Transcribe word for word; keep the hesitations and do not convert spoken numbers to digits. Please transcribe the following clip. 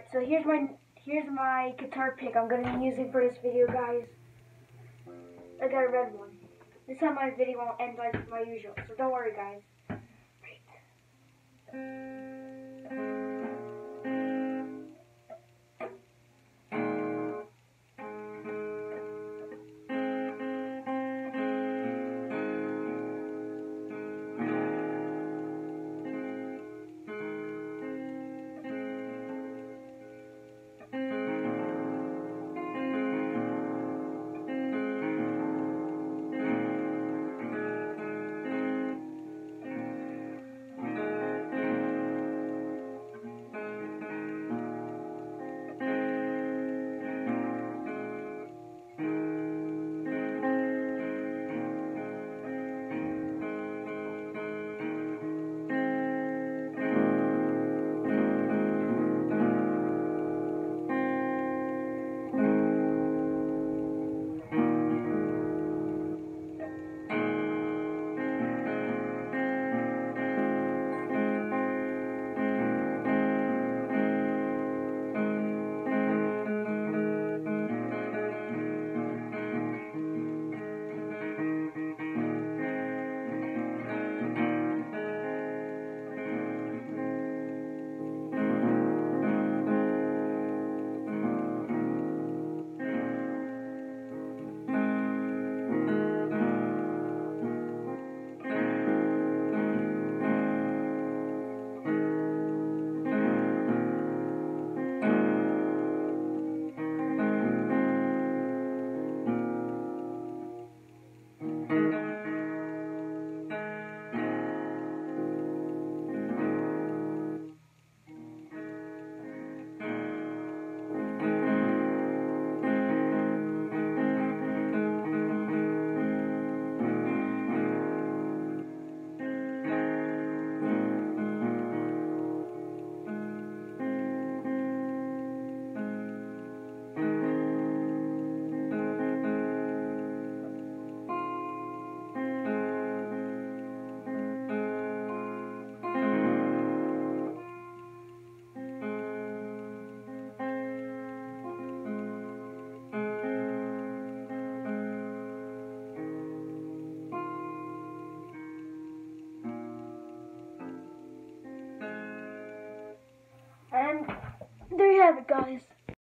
so here's my here's my guitar pick I'm gonna be using for this video, guys. I got a red one. This time my video won't end like my usual, so don't worry, guys. Right.